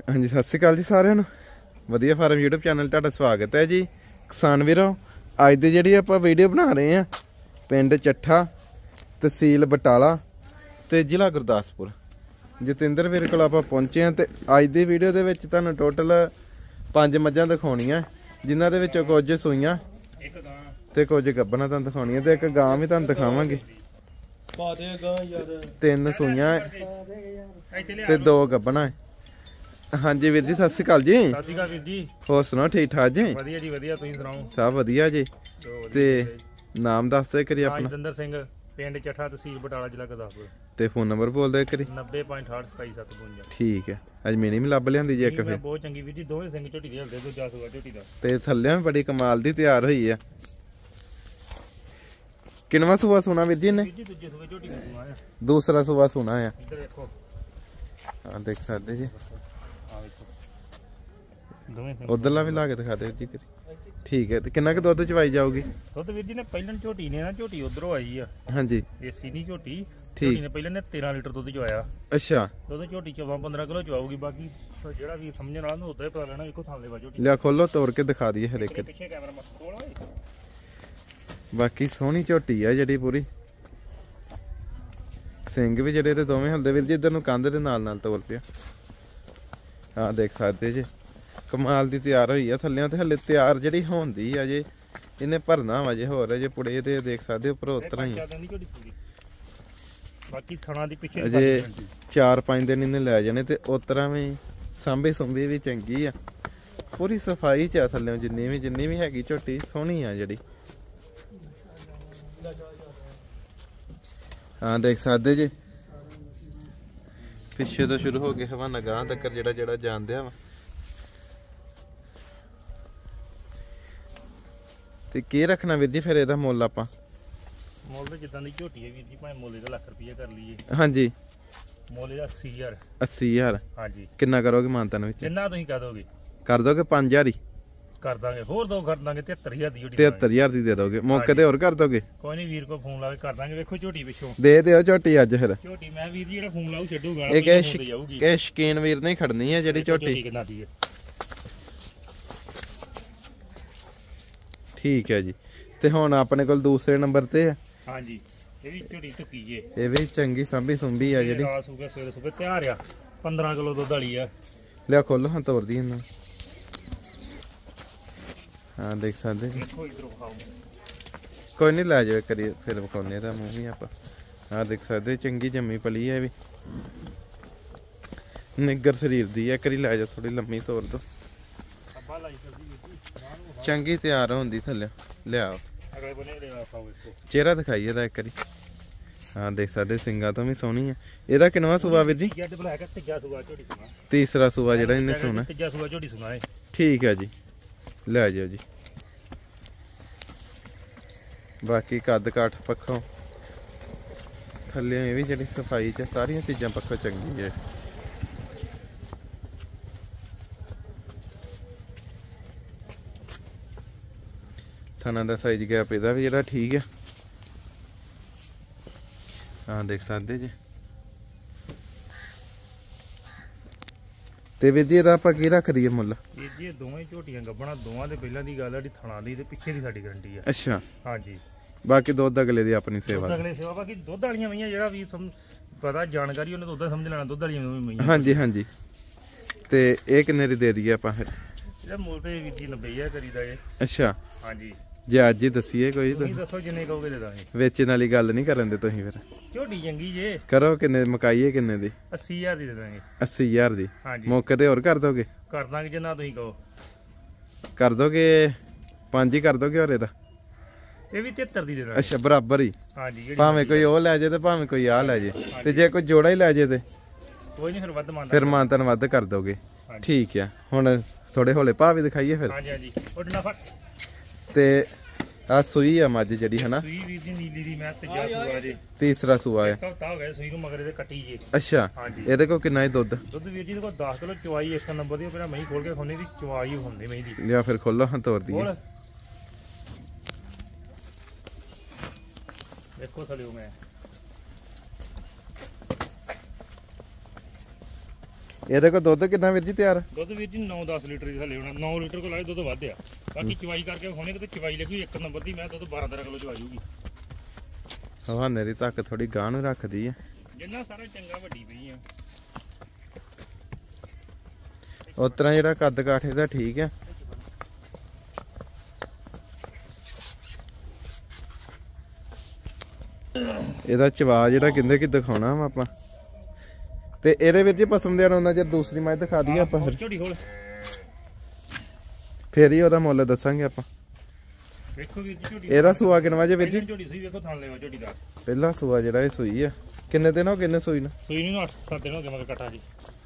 हाँ जी, सत श्री अकाल जी सारिਆਂ ਨੂੰ। ਵਧੀਆ ਫਾਰਮ YouTube ਚੈਨਲ ਤੁਹਾਡਾ ਸਵਾਗਤ ਹੈ ਜੀ। ਕਿਸਾਨ ਵੀਰੋ, ਅੱਜ ਦੀ ਜਿਹੜੀ ਆਪਾਂ ਵੀਡੀਓ ਬਣਾ ਰਹੇ ਆ ਪਿੰਡ ਚੱਠਾ, ਤਹਿਸੀਲ ਬਟਾਲਾ ਤੇ ਜ਼ਿਲ੍ਹਾ ਗੁਰਦਾਸਪੁਰ। ਜਤਿੰਦਰ ਵੀਰ ਕੋਲ ਆਪਾਂ ਪਹੁੰਚੇ ਆ ਤੇ ਅੱਜ ਦੀ ਵੀਡੀਓ ਦੇ ਵਿੱਚ ਤੁਹਾਨੂੰ ਟੋਟਲ 5 ਮੱਝਾਂ ਦਿਖਾਉਣੀਆਂ, ਜਿਨ੍ਹਾਂ ਦੇ ਵਿੱਚੋਂ ਕੁਝ ਸੂਈਆਂ ਤੇ ਕੁਝ ਗੱਭਣਾ ਤੁਹਾਨੂੰ ਦਿਖਾਉਣੀਆਂ ਤੇ ਇੱਕ ਗਾਂ ਵੀ ਤੁਹਾਨੂੰ ਦਿਖਾਵਾਂਗੇ। 3 ਸੂਈਆਂ ਤੇ 2 ਗੱਭਣਾ। हाँ जी वीर जी, सत श्री अकाल जी। सत श्री अकाल वीर जी, होर सुनाओ, ठीक ठाक जी? वधिया जी वधिया, तुसीं सुनाओ? सब वधिया जी। ते नाम दस दो करी अपना। जतिंदर सिंह, पिंड चट्ठा, तहसील बटाला, जिला गुरदासपुर। ते फोन नंबर बोल दे करी। 90.682752। ठीक है, अज मैंने भी लभ लियांदी जी एक फिर। बहुत चंगी वीर जी, दोवें सिंह झोटी दे हलदे, दूजा सूआ झोटी दा। ते थल्ले भी बड़ी कमाल दी तैयार होई है। किनवा सूआ सुना वीर जी ने? वीर जी दूजे सूए झोटी दा सुना है। दूसरा सूआ सुना है। इधर देखो, हां देख सकते जी। उधरला भी ला के दिखा दे जी। ठीक है, किन्ना क दुध चवाई जाओगी? दुध वीर जी ने पहले झोटी ने ना, झोटी उधरों आई है। हां जी, देसी नहीं झोटी। ठीक ने पहले ने 13 लीटर दुध चवाया। अच्छा, दुध झोटी 14-15 किलो चवाऊगी। बाकी जेड़ा भी समझण वाला ने उधर पता लेना। देखो थाले वा झोटी लिया खोलो, तोड़ के दिखा दिए हर एक। पीछे कैमरा मत खोल। बाकी सोहनी झोटी है जेडी पूरी। सिंग भी जेडे ते दोवें हलदे वीर जी। इधर नु कंध दे नाल तोल पिया। हां देख सकते जी, कमाल दी तैयार हुई है। थल्लियों ते हले तैयार जेडी होंदी है जे, इन्हें भरना वा जे होर जे पुड़े ते देख सकते हो, पर उतरा ही बाकी थणा दी पीछे अजे 4-5 दिन इन्हें लै जाने ते उतरा में सांभे सुंबे भी चंगी आ। पूरी सफाई च थल्लियों जिन्नी भी हैगी झोटी सोहनी आ जेडी। हाँ देख सकते जी, पिछे तो शुरू हो गए हवाना गां तक जेड़ा जान दिया वा। ते की रखना वीर जी फिर एदा मुल आपां? मुल ते जिद्दां दी झोटी है वीर जी, भावें मुल दा लाख रुपया कर लीए। हां जी, मुल दा 80,000। 80,000? हां जी। किन्ना करोगे मानतान विच? जिन्ना तुसीं कह दोगे कर दोगे। 5,000 ही कर दांगे, होर दो कर दांगे। 73,000 दी झोटी। 73,000 दी दे दोगे? मौके ते होर कर दोगे? कोई नहीं, वीर को फोन ला के कर दांगे। देखो झोटी पिछों दे दिओ झोटी अज फिर। झोटी मैं वीर जी जेड़ा फोन लाऊ छड्डूगा एक के शकीन वीर नहीं खड़नी है जेडी झोटी। किन्ना दी है? ठीक है जी। ते हुण अपने कोल दूसरे नंबर ते है। हां जी, ये भी झोटी टुकी जे। ये भी चंगी सांभी सुंभी है जेडी। रात सूगा सवेरे सुबह तैयार आ। 15 किलो दुध वाली है। लिया खोलो, हां तोड़ दी इन्हां। हाँ देख सकते जी। कोई नहीं लै जाओ करिए फिर विखाने दा मूँह भी आप। हाँ देख सकते, चंगी जम्मी पली है भी, निगर शरीर दी है। करी लै जाओ, थोड़ी लम्मी तोड़ दो। चंगी तैयार होंदी थल्ले। लियाओ चेहरा दिखाइए दा एक बारी। हाँ देख सकते, सिंगा तो भी सोहनी है। एदा किनवा सूआ वीर जी? तीसरा सूआ जेड़ा इन्हें सुना। ठीक है जी, लै जाओ जी। बाकी कद काठ पक्खों थल्ले भी जी सफाई च सारिया चीज़ां पक्खों चंगी है। थना दा साइज गैप इहदा भी जेड़ा ठीक है। हाँ देख सकते जी। ते वीर जी एदा आपां की रख दईए मुल? वीर जी दोवें झोटियां गब्बना, दोवां दे पहिलां दी गल है, थणा दी ते पिछे दी साडी गारंटी है। अच्छा, हां जी। बाकी दुध अगले दी अपनी सेवा। अगले सेवा बाकी दुध वालियां मईयां जेड़ा भी पता जानकारी उन्हें दुध समझ लेना। दुध वालियां मईयां। हां जी हां जी। ते ए किन्ने दी दे दईए आपां फिर? ਇਹਦਾ ਮੁੱਲ ਤੇ ਵੀਰ ਜੀ 90,000 ਕਰੀਦਾ ਏ। अच्छा, ਹਾਂਜੀ। जे अज ही दसीए कोई तो ਦੱਸੋ ਜਿੰਨੇ ਕਹੋਗੇ ਦੇ ਦਾਂਗੇ। वेचण वाली गल नहीं करन दे तुसीं फिर? ਝੋਟੀ ਚੰਗੀ ਜੇ। करो किन्ने मकाइए किन्ने दी? 80,000 ਦੀ ਦੇ ਦਾਂਗੇ। 80,000 दी? ਹਾਂਜੀ। मौके ते होर कर दोगे? ਕਰ ਦਾਂਗੇ ਜਿੰਨਾ ਤੁਸੀਂ ਕਹੋ। कर दोगे 5 ही कर दोगे और एदा? ਇਹ ਵੀ 73 ਦੀ ਦੇ ਦਾਂਗੇ। अच्छा, बराबर ही? ਹਾਂਜੀ। भावें कोई ओ लै जे ते भावें कोई आ लै जे। ते जे कोई जोड़ा ही लै जे ते ਕੋਈ ਨਹੀਂ, ਫਿਰ ਵੱਧ ਮੰਨਦਾ। फिर मानतन वध कर दोगे? ठीक है। हुण थोड़े हौले भाव भी दिखाइए फिर। ਹਾਂਜੀ ਹਾਂਜੀ। ਉੱਡਣਾ ਫੜ ते आ सूई है मझ जड़ी है ना? ਸੂਈ ਵੀਰ ਜੀ ਨੀਲੀ ਦੀ, ਮੈਂ ਤੀਜਾ ਸੂਆ ਜੇ। तीसरा सूआ है? ਹਫਤਾ ਹੋ ਗਿਆ ਸੂਈ ਨੂੰ, ਮਗਰ ਇਹਦੇ ਕੱਟੀ ਜੇ। अच्छा, ਇਹਦੇ ਕੋ ਕਿੰਨਾ ਹੀ ਦੁੱਧ? ਦੁੱਧ ਵੀਰ ਜੀ ਦੇ ਕੋਲ 10 ਕਿਲੋ ਚਵਾਈ ਇੱਕ ਨੰਬਰ ਦੀ। ਪਹਿਲਾਂ ਮਹੀਂ ਖੋਲ ਕੇ ਖੋਨੇ ਦੀ ਚਵਾਈ ਹੁੰਦੀ ਮਹੀਂ ਦੀ। ਲਿਆ ਫਿਰ ਖੋਲੋ, ਹਾਂ ਤੋੜ ਦਈਏ। ਦੇਖੋ ਥਲਿਓ ਮੈਂ ਇਹਦੇ ਕੋਲ ਦੁੱਧ ਕਿੰਨਾ ਵੀਰ ਜੀ ਤਿਆਰ? ਦੁੱਧ ਵੀਰ ਜੀ 9-10 ਲੀਟਰ ਦੀ ਥੱਲੇ ਹੋਣਾ, 9 ਲੀਟਰ ਕੋਲ ਆਏ ਦੁੱਧ ਵੱਧ ਆ। ਬਾਕੀ ਚਵਾਈ ਕਰਕੇ ਹੋਣੇ ਕਿਤੇ ਚਵਾਈ ਲੱਗੀ 1 ਨੰਬਰ ਦੀ, ਮੈਂ ਦੁੱਧ 12-13 ਕਿਲੋ ਚਵਾ ਜੂਗੀ। ਹਵਾਨੇ ਦੀ ਤੱਕ ਥੋੜੀ ਗਾਂ ਨੂੰ ਰੱਖਦੀ ਆ, ਜਿੰਨਾ ਸਾਰਾ ਚੰਗਾ ਵੱਡੀ ਪਈ ਆ। ਉਸ ਤਰ੍ਹਾਂ ਜਿਹੜਾ ਕੱਦ ਕਾਠੇ ਦਾ ਠੀਕ ਆ। ਇਹਦਾ ਚਵਾ ਜਿਹੜਾ ਕਹਿੰਦੇ ਕਿ ਦਿਖਾਉਣਾ ਵਾ ਆਪਾਂ, ਤੇ ਇਹਦੇ ਵਿੱਚ ਹੀ ਪਸਮ ਦੇ ਉਹਨਾਂ ਚਿਰ ਦੂਸਰੀ ਮੱਝ ਦਿਖਾ ਦਈਏ ਆਪਾਂ, ਝੋਟੀ ਖੋਲ ਫੇਰ ਹੀ ਉਹਦਾ ਮੁੱਲ ਦੱਸਾਂਗੇ ਆਪਾਂ। ਵੇਖੋ ਵੀਰ ਜੀ ਝੋਟੀ ਇਹਦਾ ਸੂਆ ਕਿੰਨਵਾ ਜੇ ਵੀਰ ਜੀ? ਝੋਟੀ ਸੂਈ ਵੇਖੋ ਥਣ ਲੈਵਾ ਝੋਟੀ ਦਾ। ਪਹਿਲਾ ਸੂਆ ਜਿਹੜਾ ਇਹ ਸੂਈ ਆ, ਕਿੰਨੇ ਦਿਨ ਹੋ ਕਿੰਨੇ ਸੂਈ ਨੂੰ? ਸੂਈ ਨੂੰ 8-7 ਦਿਨ ਹੋ ਗਏ ਮਗਰ ਕੱਟਾ ਜੀ।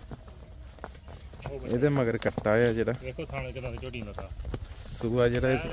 ਇਹਦੇ ਮਗਰ ਕੱਟਾ ਆ ਜਿਹੜਾ, ਵੇਖੋ ਥਣ ਕਿਦਾਂ ਦੀ ਝੋਟੀ ਦਾ ਸੂਆ ਜਿਹੜਾ ਇਹ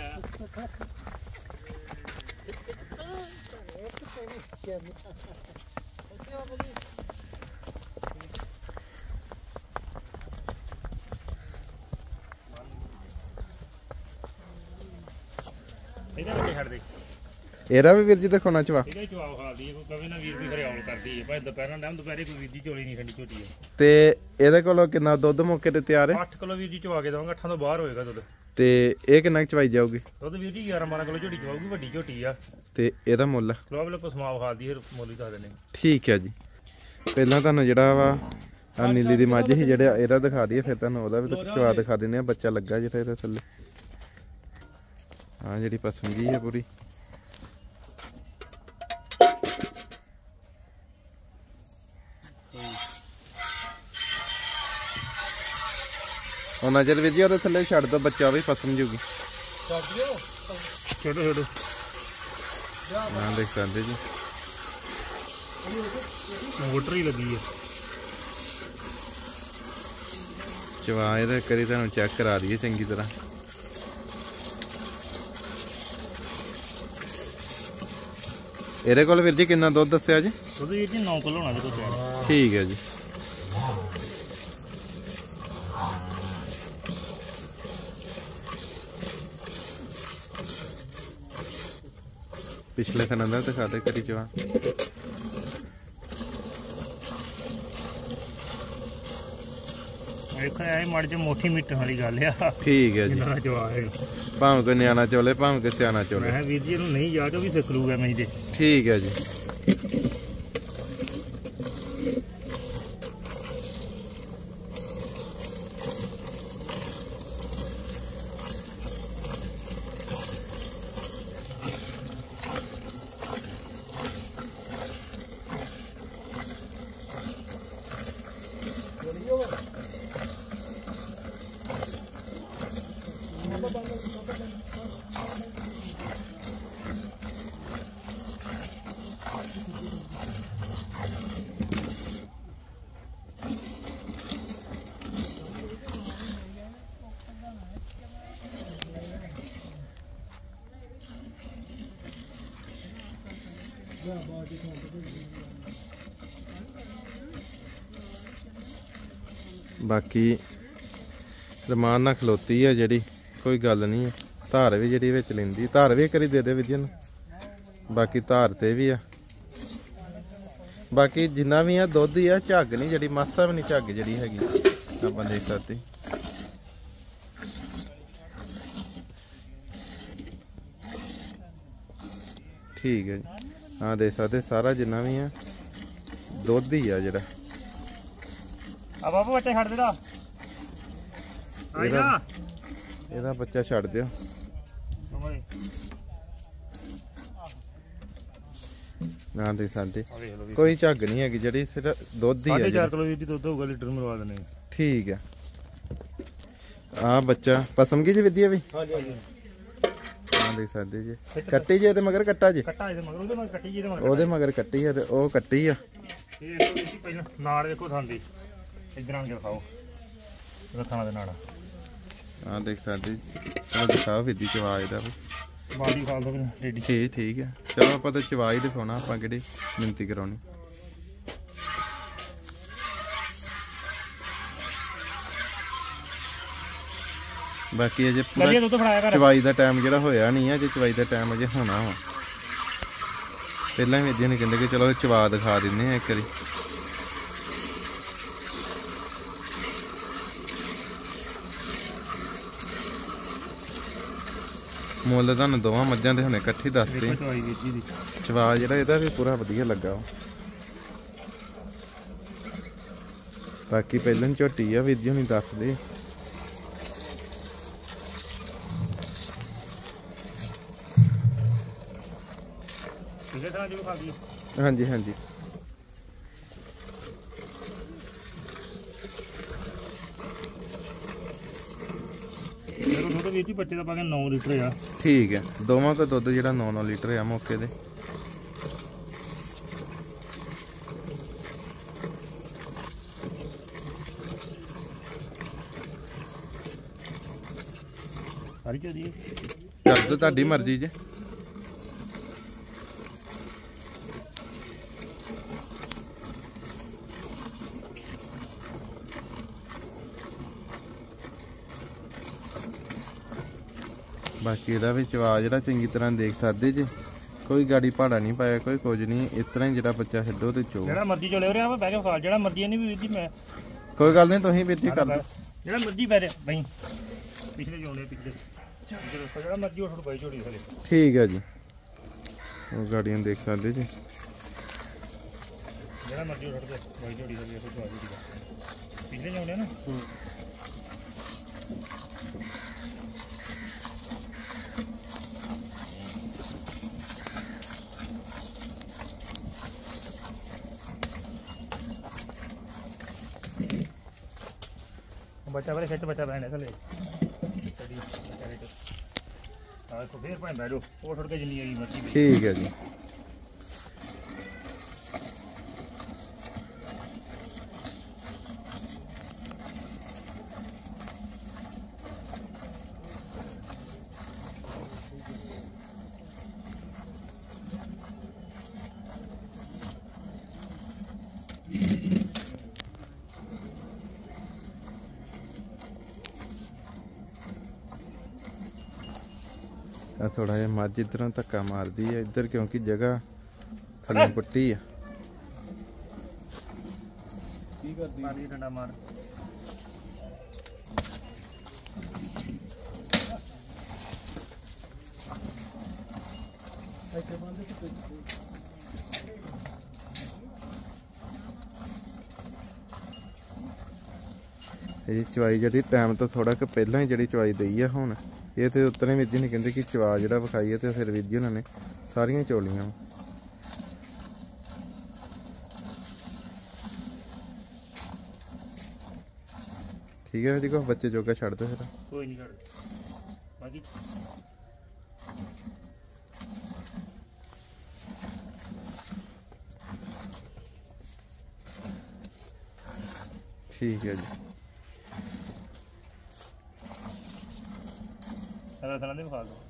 ਇਹਦੇ ਵੱਡੇ ਛੱਡ ਦੇ। ਇਹਦਾ ਵੀ ਵੀਰ ਜੀ ਦਿਖਾਉਣਾ ਚਵਾ। ਇਹਦਾ ਹੀ ਚਵਾਓ ਖਾਲਦੀ ਹੈ, ਕੋਈ ਕਵੇ ਨਾ ਵੀਰ ਵੀ ਖਰਿਆਲ ਕਰਦੀ ਹੈ ਭਾਵੇਂ ਦੁਪਹਿਰਾਂ ਟਾਈਮ, ਦੁਪਹਿਰੇ ਕੋਈ ਵੀਰ ਜੀ ਚੋਲੀ ਨਹੀਂ ਠੰਡੀ ਝੋਟੀ ਹੈ। ਤੇ ਇਹਦੇ ਕੋਲੋਂ ਕਿੰਨਾ ਦੁੱਧ ਮੌਕੇ ਤੇ ਤਿਆਰ ਹੈ? 8 ਕਿਲੋ ਵੀਰ ਜੀ ਚਵਾ ਕੇ ਦਵਾਂਗਾ, 8 ਤੋਂ ਬਾਹਰ ਹੋਏਗਾ ਦੁੱਧ। ਤੇ ਇਹ ਕਿੰਨਾ ਕੁ ਚਵਾਈ ਜਾਊਗੀ? ਦੁੱਧ ਵੀਰ ਜੀ 11-12 ਕਿਲੋ ਝੋਟੀ ਚਵਾਊਗੀ, ਵੱਡੀ ਝੋਟੀ ਆ। ਤੇ ਇਹਦਾ ਮੁੱਲ? ਲੋਬ ਲੋਕ ਸਮਾਵ ਖਾਲਦੀ ਹੈ, ਮੁੱਲ ਹੀ ਦੱਸ ਦਿੰਦੇ। ਠੀਕ ਹੈ ਜੀ। ਪਹਿਲਾਂ ਤੁਹਾਨੂੰ ਜਿਹੜਾ ਵਾ ਆ ਨੀਲੀ ਦੀ ਮੱਝ ਸੀ ਜਿਹੜਾ ਇਹਦਾ ਦਿਖਾ ਦਈਏ, ਫਿਰ ਤੁਹਾਨੂੰ ਉਹਦਾ ਵੀ ਚਵਾ ਦਿਖਾ ਦਿੰਦੇ ਆ। ਬੱਚਾ ਲੱਗਾ ਜਿਹੜਾ ਇਹਦੇ ਥੱਲੇ, ਹਾਂ ਜਿਹੜੀ ਪਸੰਗੀ ਹੈ ਪੂਰੀ। ਉਹਨਾਂ ਚਿਰ ਵੀਰ ਜੀ ਉਹਦੇ ਥੱਲੇ ਛੱਡ ਦੋ, ਬੱਚਾ ਵੀ ਪਸੰਦ ਜੂਗੀ। ਛੋਟੋ ਛੋਟੋ ਹਾਂ ਦੇਖ ਸਕਦੇ ਜੀ, ਮੋਟਰ ਹੀ ਲੱਗੀ ਹੈ। ਚਵਾ ਇਹਦਾ ਕਰੀ ਤੁਹਾਨੂੰ ਚੈੱਕ ਕਰਾ ਦਈਏ ਚੰਗੀ ਤਰ੍ਹਾਂ। ਇਹਦੇ ਕੋਲ ਵੀਰ ਜੀ ਕਿੰਨਾ ਦੁੱਧ ਦੱਸਿਆ ਜੀ? ਦੁੱਧ ਵੀਰ ਜੀ 9 ਕਿਲੋ ਹੋਣਾ ਜੀ ਦੁੱਧ। ਠੀਕ ਹੈ ਜੀ। ਪਿਛਲੇ ਥਾਂ ਦਾ ਦਿਖਾ ਦੇ ਕਰੀ ਚਵਾ। ਵੇਖੋ ਇਹ ਮੜ ਜੇ ਮੋਟੀ ਮਿੱਟਣ ਵਾਲੀ ਗੱਲ ਆ। ਠੀਕ ਹੈ ਜੀ। ਜਿੰਨਾ ਜਵਾ ਹੈ, ਭਾਵੇਂ ਕੋਈ ਨਿਆਣਾ ਚੋਲੇ ਭਾਵੇਂ ਕੋਈ ਸਿਆਣਾ ਚੋਲੇ। ਮੈਂ ਵੀਰ ਜੀ ਇਹਨੂੰ ਨਹੀਂ ਜਾ ਕੇ ਵੀ ਸਿੱਖ ਲੂਗਾ ਮੈਂ ਇਹਦੇ। ਠੀਕ ਹੈ ਜੀ। ਬਾਕੀ ਰਮਾਨ ਨਾਲ ਖਲੋਤੀ ਆ ਜਿਹੜੀ, ਕੋਈ ਗੱਲ ਨਹੀਂ ਹੈ। ਧਾਰ ਵੀ ਜਿਹੜੀ ਵਿੱਚ ਲੈਂਦੀ, ਧਾਰ ਵੀ ਕਰੀ ਦੇ ਦੇ ਵਿਜਨ ਨੂੰ। ਬਾਕੀ ਧਾਰ ਤੇ ਵੀ ਆ, ਬਾਕੀ ਜਿੰਨਾ ਵੀ ਆ ਦੁੱਧ ਹੀ ਆ, ਝੱਗ ਨਹੀਂ ਜਿਹੜੀ, ਮਾਸਾ ਵੀ ਨਹੀਂ ਝੱਗ ਜਿਹੜੀ ਹੈਗੀ ਆਪਾਂ ਦੇਖ ਸਕਦੇ। ਠੀਕ ਹੈ ਜੀ, ਹਾਂ ਦੇਖ ਸਕਦੇ ਸਾਰਾ ਜਿੰਨਾ ਵੀ ਆ ਦੁੱਧ ਹੀ ਆ ਜਿਹੜਾ। ਆ ਬਾਬੂ ਬੱਚਾ ਛੱਡ ਦੇ ਦਾ। ਇਹਦਾ ਬੱਚਾ ਛੱਡ ਦਿਓ। ਨਾ ਦੇ ਸਕਦੇ ਕੋਈ ਝੱਗ ਨਹੀਂ ਹੈਗੀ ਜਿਹੜੀ, ਸਿਰਫ ਦੁੱਧ ਹੀ ਆ। 4.5 ਕਿਲੋ ਦੀ ਦੁੱਧ ਹੋਊਗਾ, ਲੀਟਰ ਮਰਵਾ ਦਿੰਦੇ। ਠੀਕ ਹੈ। ਆ ਬੱਚਾ ਪਸਮਗੀ ਜੀ ਵਿਦਿਆ ਵੀ। ਹਾਂਜੀ ਹਾਂਜੀ ਹਾਂ ਦੇਖ ਸਕਦੇ ਜੀ, ਕੱਟੀ ਜੇ ਤੇ ਮਗਰ ਕੱਟਾ ਜੇ। ਕੱਟਾ ਇਹਦੇ ਮਗਰ, ਉਹਦੇ ਮਗਰ ਕੱਟੀ ਜੀ, ਇਹਦੇ ਮਗਰ ਉਹਦੇ ਮਗਰ ਕੱਟੀ ਆ ਤੇ ਉਹ ਕੱਟੀ ਆ। ਇਹ ਦੇਖੋ ਪਹਿਲਾਂ ਨਾੜ ਦੇਖੋ ਥਾਂਦੀ, ਇਧਰ ਆਣ ਕੇ ਦਿਖਾਓ ਰੱਖਾਂ ਦੇ ਨਾੜ। ਹਾਂ ਦੇਖ ਸਕਦੇ ਜੀ, ਉਹ ਦਿਖਾਓ ਵਿਧੀ ਚਵਾ ਇਹਦਾ ਵੀ। ਬਾਡੀ ਖਾਲ ਦੋ ਰੈਡੀ। ਠੀਕ ਹੈ। ਚਲੋ ਆਪਾਂ ਤਾਂ ਚਵਾ ਹੀ ਦਿਖਾਉਣਾ, ਆਪਾਂ ਕਿਹੜੀ ਮਿੰਤੀ ਕਰਾਉਣੀ। ਬਾਕੀ ਅਜੇ ਚਵਾਈ ਦਾ ਟਾਈਮ ਜਿਹੜਾ ਹੋਇਆ ਨਹੀਂ ਹੈ, ਜੇ ਚਵਾਈ ਦਾ ਟਾਈਮ ਅਜੇ ਹੋਣਾ ਵਾ। ਪਹਿਲਾਂ ਵੀ ਅੱਜੇ ਨੇ ਕਹਿੰਦੇ ਕਿ ਚਲੋ ਚਵਾ ਦਿਖਾ ਦਿੰਦੇ ਆ ਇੱਕ ਵਾਰੀ। ਮੁੱਲ ਤੁਹਾਨੂੰ ਦੋਵਾਂ ਮੱਝਾਂ ਦੇ ਹੁਣੇ ਇਕੱਠੀ ਦੱਸਦੇ। ਚਵਾਈ ਵੀਰ ਜੀ ਦੀ ਚਵਾ ਜਿਹੜਾ ਇਹਦਾ ਵੀ ਪੂਰਾ ਵਧੀਆ ਲੱਗਾ ਵਾ। ਬਾਕੀ ਪਹਿਲਾਂ ਝੋਟੀ ਆ ਵੀਰ ਜੀ ਹੁਣੀ ਦੱਸਦੇ। ਠੀਕ ਹੈ ਜੀ, ਖਾ ਗਈ। ਹਾਂਜੀ ਹਾਂਜੀ ਦੁੱਧ ਵੀਰ ਜੀ ਬੱਚੇ ਦਾ ਪਾ ਕੇ 9 ਲੀਟਰ ਆ। ਠੀਕ ਹੈ, ਦੋਵਾਂ ਕੋ ਦੁੱਧ ਜਿਹੜਾ 9-9 ਲੀਟਰ ਆ ਮੌਕੇ ਦੇ। ਸਾਰੀ ਚੋ ਦੀ ਕਰ ਦੋ ਤੁਹਾਡੀ ਮਰਜ਼ੀ ਜੇ। ਬਾਕੀ ਇਹਦਾ ਵੀ ਚਵਾ ਜਿਹੜਾ ਚੰਗੀ ਤਰ੍ਹਾਂ ਦੇਖ ਸਕਦੇ ਜੇ, ਕੋਈ ਗਾੜੀ ਭਾੜਾ ਨਹੀਂ ਪਾਇਆ, ਕੋਈ ਕੁਝ ਨਹੀਂ, ਇਸ ਤਰ੍ਹਾਂ ਹੀ ਜਿਹੜਾ ਬੱਚਾ ਛੱਡੋ ਤੇ ਚੋ। ਜਿਹੜਾ ਮਰਜ਼ੀ ਚੋ ਲੈ ਰਿਹਾ ਵਾ ਬਹਿ ਕੇ ਖਾ, ਜਿਹੜਾ ਮਰਜ਼ੀ ਇਹਨੇ ਵੀ ਵੀਰ ਜੀ ਮੈਂ ਕੋਈ ਗੱਲ ਨਹੀਂ, ਤੁਸੀਂ ਵੀਰ ਜੀ ਕਰ ਦਿਓ ਜਿਹੜਾ ਮਰਜ਼ੀ ਬਹਿ ਰਿਹਾ ਬਈ। ਪਿਛਲੇ ਜੋਨੇ ਪਿਛਲੇ ਜਿਹੜਾ ਮਰਜ਼ੀ ਉਹ ਬਾਈ ਝੋੜੀ ਥਲੇ। ਠੀਕ ਹੈ ਜੀ, ਉਹ ਗਾੜੀਆਂ ਦੇਖ ਸਕਦੇ ਜੀ। ਜਿਹੜਾ ਮਰਜ਼ੀ ਉਹ ਦੇ ਬਾਈ ਝੋੜੀ ਥਲੇ ਕੋਈ ਚਵਾ ਦੀ ਪਿਛਲੇ ਜੋਨੇ ਨਾ। ਬੱਚਾ ਬਰੇ ਖੇਤ ਬੱਚਾ ਬੈਠੇ ਥਲੇ ਆ ਕੋ ਫੇਰ ਭਾਂ ਬੈਠੋ ਉਹ ਛੱਡ ਕੇ ਜਿੰਨੀ ਆਈ ਮਰਜ਼ੀ। ਠੀਕ ਹੈ ਜੀ, ਆ ਥੋੜਾ ਜਿਹਾ ਮੱਝ ਇਧਰੋਂ ਧੱਕਾ ਮਾਰਦੀ ਹੈ ਇੱਧਰ, ਕਿਉਂਕਿ ਜਗ੍ਹਾ ਥੱਲੇ ਪੁੱਟੀ ਆ। ਕੀ ਕਰਦੀ ਪਾਣੀ ਠੰਡਾ ਮਾਰ। ਇਹ ਚਵਾਈ ਜਿਹੜੀ ਟਾਈਮ ਤੋਂ ਥੋੜਾ ਕਿ ਪਹਿਲਾਂ ਹੀ ਜਿਹੜੀ ਚਵਾਈ ਦਈ ਆ ਹੁਣ ਇਹ ਤੇ ਉਤਰੇ ਵੀਰ ਜੀ ਨੇ ਕਹਿੰਦੇ ਕਿ ਚਵਾ ਜਿਹੜਾ ਵਿਖਾਈਏ ਤੇ ਫਿਰ ਵੀਰ ਜੀ ਉਹਨਾਂ ਨੇ ਸਾਰੀਆਂ ਚੋਲੀਆਂ। ਠੀਕ ਹੈ ਜੀ, ਕੋ ਬੱਚੇ ਜੋਗਾ ਛੱਡ ਦੋ ਫਿਰ। ਕੋਈ ਨਹੀਂ ਛੱਡ ਬਾਕੀ ਠੀਕ ਹੈ ਜੀ। ਸਾਰਾ ਦੇ ਵਿਖਾ ਦੋ।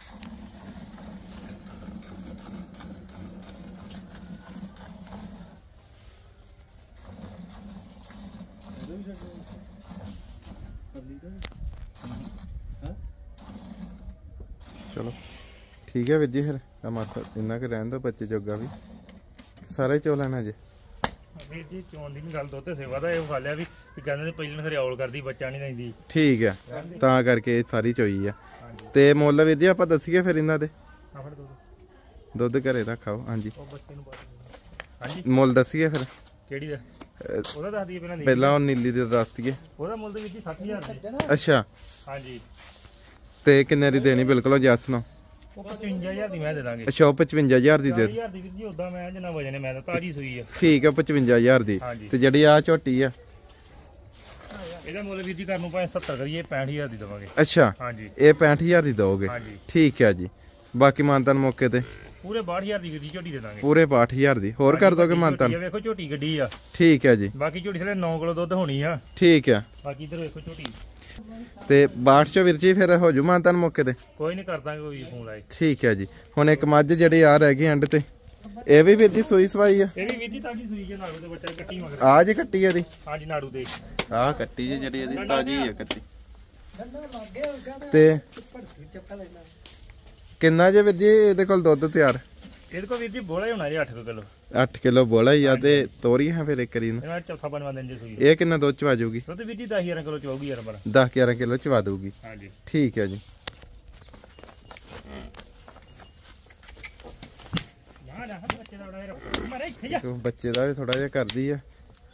ਚਲੋ ਠੀਕ ਹੈ ਵੀਰ ਜੀ, ਫਿਰ ਮਾਸਾ ਇੰਨਾ ਕਿ ਰਹਿਣ ਦੋ, ਬੱਚੇ ਜੋਗਾ ਵੀ ਸਾਰਾ ਹੀ ਚੋ ਲੈਣਾ ਜੇ। ਵੀਰ ਜੀ ਚੋਣ ਦੀ ਗੱਲ ਦੁੱਧ ਸੇਵਾ ਦਾ ਇਹ ਖਾ ਲਿਆ ਵੀ ਕਹਿੰਦੇ ਨੇ ਪਹਿਲਾਂ ਹਰਿਆਉਲ ਕਰਦੀ ਬੱਚਾ ਨਹੀਂ ਦਿੰਦੀ। ਠੀਕ ਹੈ, ਤਾਂ ਕਰਕੇ ਇਹ ਸਾਰੀ ਚੋਈ ਆ। ਤੇ ਮੁੱਲ ਵੀਰ ਜੀ ਆਪਾਂ ਦੱਸੀਏ ਫਿਰ ਇਹਨਾਂ ਦੇ। ਦੁੱਧ ਘਰੇ ਰੱਖਾਓ। ਹਾਂਜੀ ਹਾਂਜੀ ਮੁੱਲ ਦੱਸੀਏ ਫਿਰ ਕਿਹੜੀ ਦਾ? ਉਹਦਾ ਦੱਸ ਦਈਏ ਪਹਿਲਾਂ ਉਹ ਨੀਲੀ ਦੇ ਦੱਸ ਦਈਏ। ਉਹਦਾ ਮੁੱਲ ਦੇ ਵਿੱਚ 60000 ਦੀ। ਅੱਛਾ ਹਾਂਜੀ ਤੇ ਕਿੰਨੇ ਦੀ ਦੇਣੀ? ਬਿਲਕੁਲ ਜੱਸ ਨੂੰ ਉਹ 55000 ਦੀ ਮੈਂ ਦੇ ਦਾਂਗੇ। ਅੱਛਾ ਉਹ 55000 ਦੀ ਦੇ। 40000 ਦੀ ਵੀਰ ਜੀ ਉਦਾਂ ਮੈਂ ਜਿੰਨਾ ਵਜਨ ਹੈ ਮੈਂ ਤਾਂ ਤਾਜੀ ਸੂਈ ਆ। ਠੀਕ ਹੈ 55000 ਦੀ। ਤੇ ਜਿਹੜੀ ਆ ਝੋਟੀ ਆ ਇਹਦਾ ਮੁੱਲ ਵੀਰ ਜੀ ਕਰਨ ਨੂੰ ਭਾਵੇਂ 70 ਕਰੀਏ 65000 ਦੀ ਦਵਾਂਗੇ। ਅੱਛਾ ਹਾਂਜੀ ਇਹ 65000 ਦੀ ਦੋਗੇ। ਹਾਂਜੀ ਠੀਕ ਹੈ ਜੀ। ਬਾਕੀ ਮਾਨਤਾਨ ਮੌਕੇ ਤੇ ਪੂਰੇ 62000 ਦੀ ਵੀਰ ਜੀ ਝੋਟੀ ਦੇ ਦਾਂਗੇ। ਪੂਰੇ 62000 ਦੀ ਹੋਰ ਕਰ ਦੋਗੇ ਮਾਨਤਾਨ? ਵੇਖੋ ਝੋਟੀ ਗੱਡੀ ਆ। ਠੀਕ ਹੈ ਜੀ। ਬਾਕੀ ਝੋਟੀ ਥਲੇ 9 ਕਿਲੋ ਦੁੱਧ ਹੋਣੀ ਆ। ਠੀਕ ਹੈ। ਬਾਕੀ ਇਧਰ ਵੇਖੋ ਝੋਟੀ ਤੇ 62 ਚੋਂ ਵੀਰ ਜੀ ਫਿਰ ਹੋ ਜੂ ਮਾਨਤਾਨ ਮੌਕੇ ਤੇ? ਕੋਈ ਨਹੀਂ ਕਰ ਦਾਂਗੇ ਕੋਈ ਫੋਨ ਆਏ। ਠੀਕ ਹੈ ਜੀ। ਹੁਣ ਇੱਕ ਮੱਝ ਜਿਹੜੀ ਆ ਰਹਿ ਗਈ ਐਂਡ ਤੇ, ਇਹ ਵੀ ਵੀਰ ਜੀ ਸੂਈ ਸਵਾਈ ਆ? ਇਹ ਵੀ ਵੀਰ ਜੀ ਤਾਜੀ ਸੂਈ ਜੇ ਨਾੜੂ ਦੇ ਬੱਚਾ ਕੱਟੀ ਮਗਰ ਆ ਜੀ ਕੱਟੀ ਇਹਦੀ? ਹਾਂਜੀ ਨਾੜੂ ਦੇ ਆ ਕੱਟੀ ਜੀ ਜਿਹੜੀ ਇਹਦੀ ਤਾਜੀ ਹੈ ਕੱਟੀ। ਤੇ ਕਿੰਨਾ ਜੇ ਵੀਰ ਜੀ ਇਹਦੇ ਕੋਲ ਦੁੱਧ ਤਿਆਰ? ਇਹਦੇ ਕੋਲ ਵੀਰ ਜੀ ਬੋਲਾ ਹੀ ਹੋਣਾ ਜੀ 8 ਕਿਲੋ। 8 ਕਿਲੋ ਬੋਲਾ ਹੀ ਆ। ਤੇ ਤੋਰੀ ਹੈ ਫਿਰ ਇੱਕ ਰੀ ਨੂੰ? ਇਹਨਾਂ ਚੌਥਾ ਪੰਜਵਾਂ ਦਿਨ ਜੇ ਸੂਈ। ਇਹ ਕਿੰਨਾ ਦੁੱਧ ਚਵਾ ਜੂਗੀ? ਉਹ ਤੇ ਵੀਰ ਜੀ 10 11 ਕਿਲੋ ਚਵਾਉਗੀ ਯਾਰ ਪਰ 10 11 ਕਿਲੋ ਚਵਾ ਦੂਗੀ। ਹਾਂਜੀ ਠੀਕ ਹੈ ਜੀ। ਬੱਚੇ ਦਾ ਵੀ ਥੋੜਾ ਜਿਹਾ ਕਰਦੀ ਆ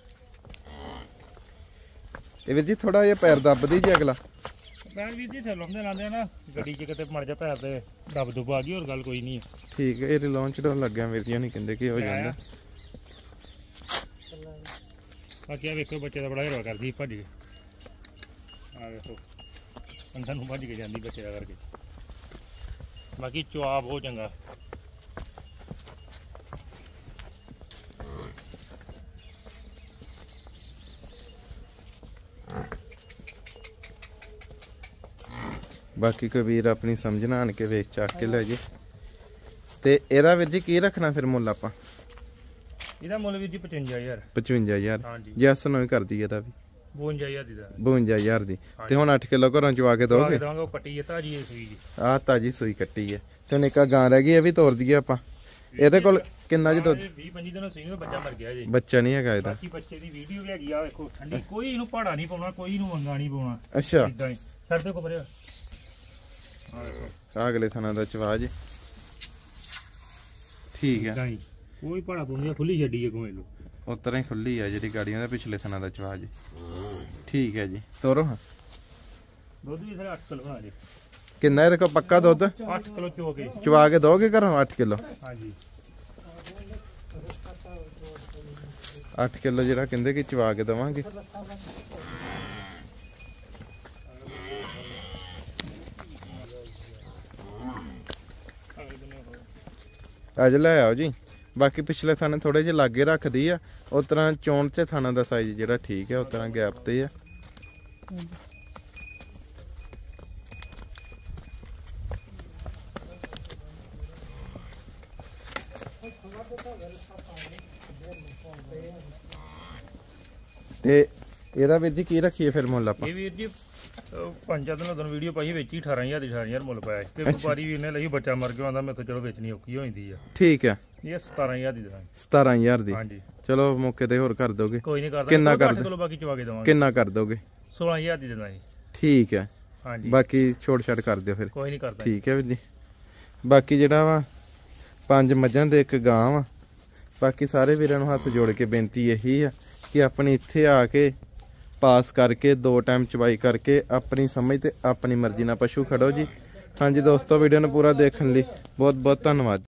ਇਹ ਵੀਰ ਜੀ ਥੋੜਾ ਜਿਹਾ ਪੈਰ ਦੱਬਦੀ ਜੀ ਅਗਲਾ ਪੈਰ ਵੀਰ ਜੀ ਲਾਉਂਦੇ ਲਾਉਂਦੇ ਨਾ ਗੱਡੀ 'ਚ ਕਿਤੇ ਮਰ ਜਾ ਪੈਰ ਤੇ ਦੱਬ ਦੁੱਬ ਆ ਗਈ ਹੋਰ ਗੱਲ ਕੋਈ ਨਹੀਂ ਠੀਕ ਹੈ। ਇਹ ਲਾਂਚ ਡਾਉਣ ਲੱਗਿਆ ਵੀਰ ਜੀ ਨਹੀਂ ਕਹਿੰਦੇ ਕੀ ਹੋ ਜਾਂਦਾ ਬਾਕੀ ਆ ਵੇਖੋ ਬੱਚੇ ਦਾ ਬੜਾ ਹੀਰਵਾ ਕਰਦੀ ਭੱਜ ਕੇ ਆ ਵੇਖੋ ਅੰਦਰ ਨੂੰ ਭੱਜ ਕੇ ਜਾਂਦੀ ਬੱਚੇ ਦਾ ਕਰਕੇ ਬਾਕੀ ਚੁਆ ਬਹੁਤ ਚੰਗਾ ਬਾਕੀ ਕੋਈ ਵੀਰ ਆਪਣੀ ਸਮਝਣਾ ਆਣ ਕੇ ਵੇਚ ਚੱਕ ਕੇ ਲੈ ਜੇ ਤੇ ਇਹਦਾ ਵੀਰ ਜੀ ਕੀ ਰੱਖਣਾ ਫਿਰ ਮੁੱਲ ਆਪਾਂ ਇਹਦਾ ਮੁੱਲ ਵੀਰ ਜੀ 55000 55000 ਹਾਂਜੀ ਜੈਸ ਨੂੰ ਹੀ ਕਰਦੀ ਇਹਦਾ ਵੀ 52000 ਦੀ ਦਾ 52000 ਦੀ ਤੇ ਹੁਣ 8 ਕਿਲੋ ਘਰੋਂ ਚਵਾ ਕੇ ਦੋਗੇ ਦਾਂਗਾ ਉਹ ਕੱਟੀ ਹੈ ਤਾਜੀ ਹੈ ਸੂਈ ਜੀ ਆਹ ਤਾਜੀ ਸੂਈ ਕੱਟੀ ਹੈ ਤੇ ਹੁਣ ਇੱਕ ਗਾਂ ਰਹਿ ਗਈ ਇਹ ਵੀ ਤੋੜ ਦਈਏ ਆਪਾਂ ਇਹਦੇ ਕੋਲ ਕਿੰਨਾ ਜੀ ਦੁੱਧ 20-25 ਦਿਨੋਂ ਸੂਈ ਨੂੰ ਬੱਚਾ ਮਰ ਗਿਆ ਜੀ ਬੱਚਾ ਨਹੀਂ ਹੈਗਾ ਇਹਦਾ ਬਾਕੀ ਬੱਚੇ ਦੀ ਵੀਡੀਓ ਵੀ ਹੈਗੀ ਆ ਵੇਖੋ ਠੰਡੀ ਕੋਈ ਇਹਨੂੰ ਪਹਾੜਾ ਨਹੀਂ ਪਾਉਣਾ ਕੋਈ ਇਹਨੂੰ ਮੰਗਾ ਨਹੀਂ ਪਾਉਣਾ ਅੱਛਾ ਇਦਾਂ ਹੀ ਛੱਡ ਦੇ ਕੋ ਪਰੇ ਅਗਲੇ ਥਾਣਾ ਦਾ ਚਵਾ ਜੀ ਠੀਕ ਹੈ ਇਦਾਂ ਹੀ ਕੋਈ ਪਹਾੜਾ ਪਾਉਣੀ ਖੁੱਲੀ ਛੱਡੀ ਹੈ ਕੋਈ ਲੋ ਉਸ ਤਰ੍ਹਾਂ ਹੀ ਖੁੱਲੀ ਆ ਜਿਹੜੀ ਗਾੜੀਆਂ ਦਾ ਪਿਛਲੇ ਥਾਣਾ ਦਾ ਚਵਾ ਜੀ ਠੀਕ ਹੈ ਜੀ ਤੋਰੋ ਹਾਂ ਦੁੱਧ ਵੀ ਫਿਰ 8 ਕਿਲੋ ਬਣਾ ਜੀ ਕਿੰਨਾ ਇਹਦੇ ਕੋਲ ਪੱਕਾ ਦੁੱਧ 8 ਕਿਲੋ ਚੋ ਕੇ ਚਵਾ ਕੇ ਦੋਗੇ ਘਰੋਂ 8 ਕਿਲੋ ਹਾਂਜੀ 8 ਕਿਲੋ ਜਿਹੜਾ ਕਹਿੰਦੇ ਕਿ ਚਵਾ ਕੇ ਦਵਾਂਗੇ ਅੱਜ ਲੈ ਆਓ ਜੀ ਬਾਕੀ ਪਿਛਲੇ ਥਾਣੇ ਥੋੜੇ ਜਿਹੇ ਲਾਗੇ ਰੱਖਦੀ ਆ ਉਸ ਤਰ੍ਹਾਂ ਚੋਣ ਤੇ ਥਾਣਾ ਦਾ ਸਾਈਜ਼ ਜਿਹੜਾ ਠੀਕ ਹੈ ਉਸ ਤਰ੍ਹਾਂ ਗੈਪ ਤੇ ਆ ਤੇ ਇਹਦਾ ਵੀਰ ਜੀ ਕੀ ਰੱਖੀਏ ਫਿਰ ਮੁੱਲ ਆਪਾਂ ਇਹ ਵੀਰ ਜੀ 5 ਦਿਨ ਉਦੋਂ ਵੀਡੀਓ ਪਾਈ ਵਿੱਚ ਹੀ 18000 ਦੀ 18000 ਮੁੱਲ ਪਾਇਆ ਤੇ ਵਪਾਰੀ ਵੀਰ ਨੇ ਲਈ ਬੱਚਾ ਮਰ ਗਿਆ ਆਂਦਾ ਮੈਥੋਂ ਚਲੋ ਵੇਚਣੀ ਔਖੀ ਹੋ ਜਾਂਦੀ ਆ ਠੀਕ ਹੈ ਇਹ 17000 ਦੀ ਦੇਣਾ 17000 ਦੀ ਹਾਂਜੀ ਚਲੋ ਮੌਕੇ ਤੇ ਹੋਰ ਕਰ ਦੋਗੇ ਕੋਈ ਨਹੀਂ ਕਰਦਾ ਕਿੰਨਾ ਕਰ 8 ਕਿਲੋ ਬਾਕੀ ਚਵਾ ਕੇ ਦਵਾਂਗੇ ਕਿੰਨਾ ਕਰ ਦੋਗੇ 16000 ਦੀ ਦੇਣਾ ਜੀ ਠੀਕ ਹੈ ਹਾਂਜੀ ਬਾਕੀ ਛੋੜ ਛਾੜ ਕਰ ਦਿਓ ਫਿਰ ਕੋਈ ਨਹੀਂ ਕਰਦਾ ਠੀਕ ਹੈ ਵੀਰ ਜੀ ਬਾਕੀ ਜਿਹੜਾ ਵਾ 5 ਮੱਝਾਂ ਦੇ ਇੱਕ ਗਾਂ ਵਾ ਬਾਕੀ ਸਾਰੇ ਵੀਰਾਂ ਨੂੰ ਹੱਥ ਜੋੜ ਕੇ ਬੇਨਤੀ ਇਹੀ ਆ ਕਿ ਆਪਣੀ ਇੱਥੇ ਆ ਕੇ ਪਾਸ ਕਰਕੇ 2 ਟਾਈਮ ਚਵਾਈ ਕਰਕੇ ਆਪਣੀ ਸਮਝ ਤੇ ਆਪਣੀ ਮਰਜ਼ੀ ਨਾਲ ਪਸ਼ੂ ਖੜੋ ਜੀ ਹਾਂਜੀ ਦੋਸਤੋ ਵੀਡੀਓ ਨੂੰ ਪੂਰਾ ਦੇਖਣ ਲਈ ਬਹੁਤ ਬਹੁਤ ਧੰਨਵਾਦ।